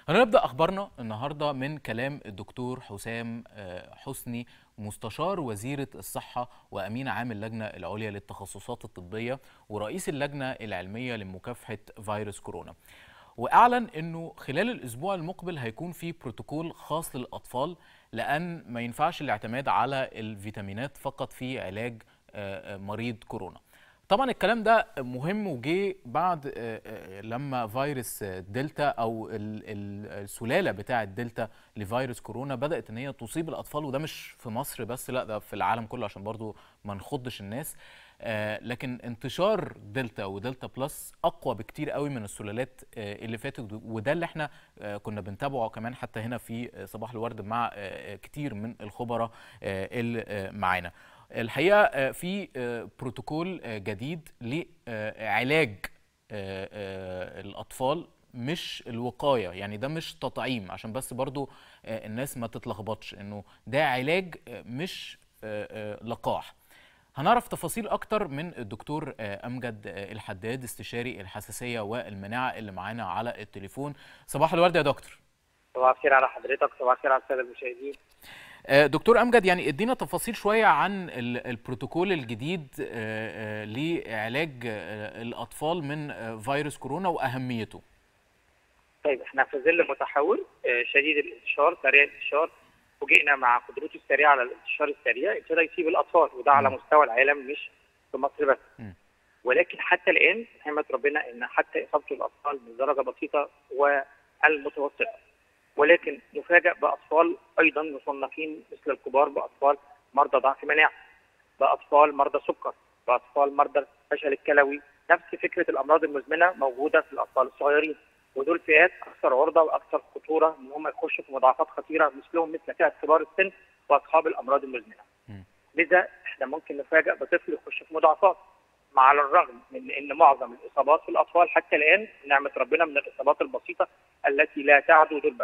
هنبدأ أخبارنا النهاردة من كلام الدكتور حسام حسني، مستشار وزيرة الصحة وأمين عام اللجنة العليا للتخصصات الطبية ورئيس اللجنة العلمية لمكافحة فيروس كورونا. وأعلن أنه خلال الأسبوع المقبل هيكون في بروتوكول خاص للأطفال، لأن ما ينفعش الاعتماد على الفيتامينات فقط في علاج مريض كورونا. طبعا الكلام ده مهم وجه بعد لما فيروس دلتا او السلاله بتاعه دلتا لفيروس كورونا بدات ان هي تصيب الاطفال، وده مش في مصر بس، لا ده في العالم كله عشان برضو ما نخضش الناس. لكن انتشار دلتا ودلتا بلس اقوى بكتير قوي من السلالات اللي فاتت، وده اللي احنا كنا بنتابعه كمان حتى هنا في صباح الورد مع كتير من الخبراء اللي معانا. الحقيقة في بروتوكول جديد لعلاج الأطفال، مش الوقاية، يعني ده مش تطعيم عشان بس برضو الناس ما تتلخبطش، انه ده علاج مش لقاح. هنعرف تفاصيل أكتر من الدكتور أمجد الحداد، استشاري الحساسية والمناعة اللي معانا على التليفون. صباح الورد يا دكتور. صباح الخير على حضرتك، صباح الخير على الساده المشاهدين. دكتور أمجد، يعني ادينا تفاصيل شوية عن البروتوكول الجديد لعلاج الأطفال من فيروس كورونا وأهميته. طيب، احنا في ظل متحول شديد الانتشار، سريع الانتشار، فوجئنا مع قدرته السريعه على الانتشار السريع ابتدى يصيب الاطفال، وده على مستوى العالم مش في مصر بس. ولكن حتى الان نعمه ربنا ان حتى اصابه الاطفال من درجه بسيطه والمتوسطه، ولكن نفاجأ باطفال ايضا مصنفين مثل الكبار، باطفال مرضى ضعف مناعه، باطفال مرضى سكر، باطفال مرضى الفشل الكلوي. نفس فكره الامراض المزمنه موجوده في الاطفال الصغيرين، ودول فئات اكثر عرضه واكثر خطوره ان هم يخشوا في مضاعفات خطيره مثلهم مثل فئه كبار السن واصحاب الامراض المزمنه. لذا احنا ممكن نفاجأ بطفل يخش في مضاعفات، مع الرغم من ان معظم الاصابات في الاطفال حتى الان نعمه ربنا من الاصابات البسيطه التي لا تعدو ضربا.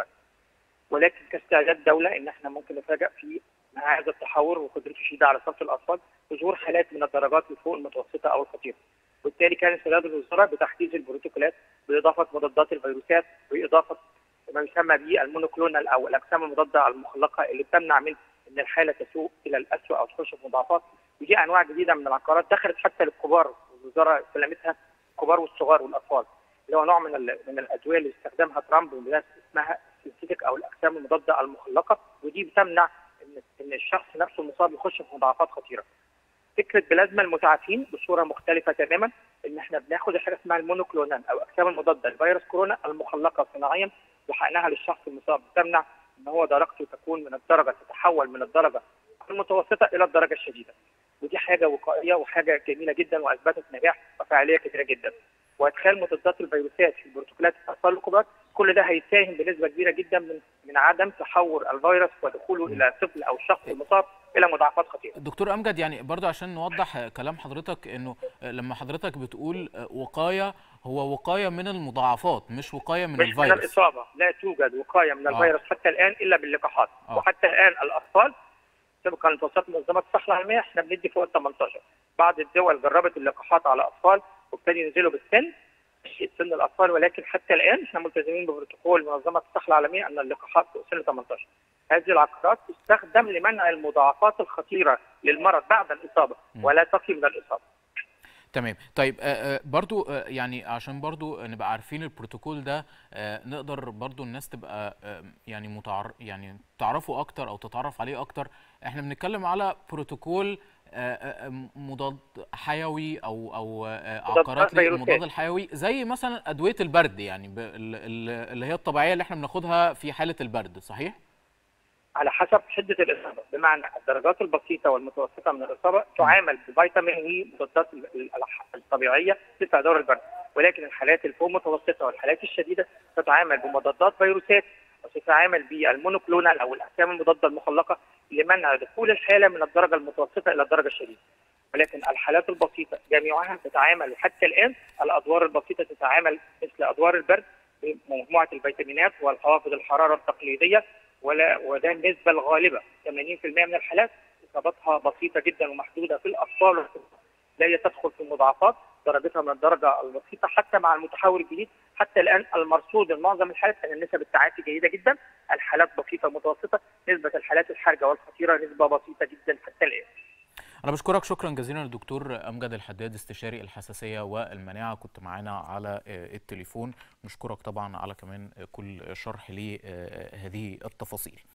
ولكن كاستعداد دوله ان احنا ممكن نفاجئ في مع هذا التحور وقدرته الشديده على صرف الاطفال بظهور حالات من الدرجات اللي فوق المتوسطه او الخطيره. وبالتالي كان استعداد الوزاره بتحديث البروتوكولات باضافه مضادات الفيروسات، باضافه ما يسمى بالمونوكلونال او الاجسام المضاده المخلقه اللي بتمنع من ان الحاله تسوء الى الاسوء او تخش في مضاعفات. ودي انواع جديده من العقارات دخلت حتى للكبار، والوزاره سلمتها الكبار والصغار والاطفال، اللي هو نوع من الادويه اللي استخدمها ترامب والناس اسمها السينثيتك او الاجسام المضاده المخلقه، ودي بتمنع ان الشخص نفسه المصاب يخش في مضاعفات خطيره. فكره بلازما المتعافين بصوره مختلفه تماما، ان احنا بناخد حاجه اسمها المونوكلونال او اجسام المضاده لفيروس كورونا المخلقه صناعيا وحقنها للشخص المصاب، بتمنع ان هو درجته تكون من الدرجه تتحول من الدرجه المتوسطه الى الدرجه الشديده. ودي حاجه وقائيه وحاجه جميله جدا واثبتت نجاح وفعاليه كبيره جدا. وادخال مضادات الفيروسات في بروتوكولات الاطفال الكبار، كل ده هيساهم بنسبه كبيره جدا من عدم تحور الفيروس ودخوله الى الطفل او الشخص المصاب الى مضاعفات خطيره. دكتور امجد، يعني برضو عشان نوضح كلام حضرتك، انه لما حضرتك بتقول وقايه، هو وقايه من المضاعفات مش وقايه من الفيروس. مش من الاصابه، لا توجد وقايه من الفيروس حتى الان الا باللقاحات. وحتى الان الاطفال طبقا لتوصيات منظمه الصحه العالميه احنا بندي فوق ال 18. بعض الدول جربت اللقاحات على اطفال وابتدوا ينزلوا بالسن سن الاطفال، ولكن حتى الان احنا ملتزمين ببروتوكول منظمه الصحه العالميه ان اللقاحات فوق سن 18. هذه العقارات تستخدم لمنع المضاعفات الخطيره للمرض بعد الاصابه ولا تقي من الاصابه. تمام. طيب برضو يعني عشان برضو نبقى عارفين البروتوكول ده، نقدر برضو الناس تبقى يعني تعرفوا اكتر او تتعرف عليه اكتر. احنا بنتكلم على بروتوكول مضاد حيوي او عقارات للمضاد الحيوي، زي مثلا ادويه البرد، يعني اللي هي الطبيعيه اللي احنا بناخدها في حاله البرد، صحيح؟ على حسب شده الاصابه، بمعنى الدرجات البسيطه والمتوسطه من الاصابه تعامل بفيتامين ومضادات الطبيعيه لدفع دور البرد، ولكن الحالات الفوق متوسطه والحالات الشديده تتعامل بمضادات فيروسات وتتعامل بالمونوكلونال او الاجسام المضاده المخلقه لمنع دخول الحاله من الدرجه المتوسطه الى الدرجه الشديده. ولكن الحالات البسيطه جميعها تتعامل حتى الان، الادوار البسيطه تتعامل مثل ادوار البرد بمجموعه الفيتامينات والحوافظ الحراره التقليديه، وده النسبه الغالبه 80% من الحالات اصابتها بسيطه جدا ومحدوده في الاطفال، لا تدخل في المضاعفات. درجتها من الدرجه البسيطه. حتى مع المتحور الجديد حتى الان المرصود معظم الحالات ان نسب التعافي جيده جدا، الحالات بسيطه متوسطه، نسبه الحالات الحرجه والخطيره نسبه بسيطه جدا حتى الان. أنا بشكرك شكرا جزيلا الدكتور أمجد الحداد، استشاري الحساسية والمناعة، كنت معانا على التليفون. نشكرك طبعا على كمان كل شرح لهذه التفاصيل.